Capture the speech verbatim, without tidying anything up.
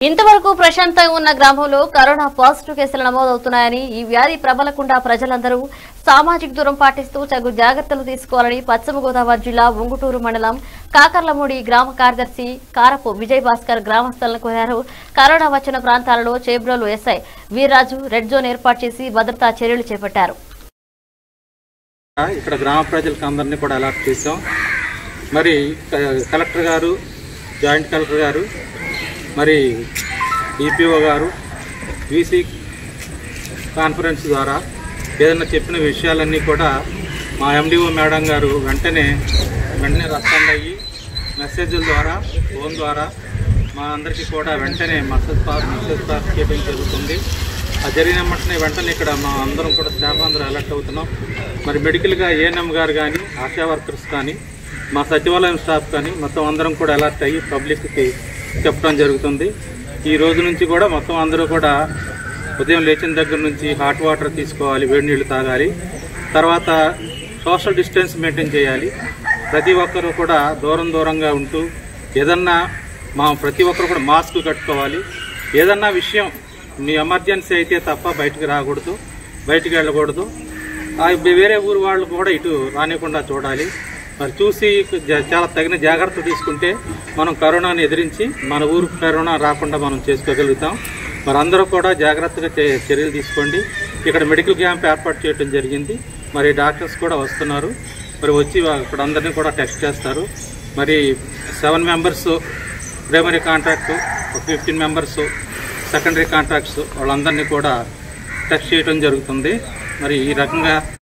ఇంతవరకు ప్రశాంతంగా ఉన్న గ్రామంలో కరోనా పాజిటివ్ కేసులు నమోదవుతున్నాయని ఈ వ్యాధి ప్రబలకుండా ప్రజలందరూ సామాజిక దూరం పాటిస్తూ తగు జాగ్రత్తలు తీసుకోవాలని పశ్చిమ గోదావరి జిల్లా ఉంగుటూరు మండలం కాకర్లమూడి గ్రామ కార్యదర్శి కారపు విజయ్ భాస్కర్ గ్రామస్తులను కోరారు. కరోనా వచ్చిన ప్రాంతాలలో Chebrolu SI Veerraju red zone ఏర్పాటు చేసి భద్రతా చర్యలు చేపట్టారు. ఇక్కడ గ్రామ ప్రజలకు అందరినీ కూడా అలర్ట్ చేశాం. మరి కలెక్టర్ గారు, జాయింట్ కలెక్టర్ గారు, మరి ఈపీఓ గారు వీసీ కాన్ఫరెన్స్ ద్వారా ఏదైనా చెప్పిన విషయాలన్నీ కూడా మా ఎండిఓ మేడం గారు వెంటనే వెంటనే రెస్పాండ్ అయ్యి మెసేజ్ల ద్వారా, ఫోన్ ద్వారా మా అందరికీ కూడా వెంటనే మెసేజ్ పాస్ మెసేజ్ పాస్ చేయడం జరుగుతుంది. అది జరిగిన వెంటనే వెంటనే ఇక్కడ మా అందరం కూడా స్టాఫ్ అందరూ అలర్ట్ అవుతున్నాం. మరి మెడికల్గా ఏఎన్ఎం గారు కానీ, ఆశా వర్కర్స్ కానీ, మా సచివాలయం స్టాఫ్ కానీ మొత్తం అందరం కూడా అలర్ట్ అయ్యి పబ్లిక్కి చెప్పడం జరుగుతుంది. ఈ రోజు నుంచి కూడా మొత్తం అందరూ కూడా ఉదయం లేచిన దగ్గర నుంచి హాట్ వాటర్ తీసుకోవాలి, వేడి నీళ్ళు తాగాలి. తర్వాత సోషల్ డిస్టెన్స్ మెయింటైన్ చేయాలి. ప్రతి ఒక్కరూ కూడా దూరం దూరంగా ఉంటూ ఏదన్నా మా ప్రతి ఒక్కరు కూడా మాస్క్ కట్టుకోవాలి. ఏదన్నా విషయం మీ ఎమర్జెన్సీ అయితే తప్ప బయటకు రాకూడదు, బయటకు వెళ్ళకూడదు. వేరే ఊరు వాళ్ళు కూడా ఇటు రానికుండా చూడాలి. మరి చూసి చాలా తగిన జాగ్రత్త తీసుకుంటే మనం కరోనాని ఎదిరించి మన ఊరు కరోనా రాకుండా మనం చేసుకోగలుగుతాం. మరి అందరూ కూడా జాగ్రత్తగా చర్యలు తీసుకోండి. ఇక్కడ మెడికల్ క్యాంప్ ఏర్పాటు చేయడం జరిగింది. మరి డాక్టర్స్ కూడా వస్తున్నారు. మరి వచ్చి ఇక్కడ అందరినీ కూడా టెస్ట్ చేస్తారు. మరి seven members primary contract, fifteen members secondary contracts వాళ్ళందరినీ కూడా టెస్ట్ చేయడం జరుగుతుంది. మరి ఈ రకంగా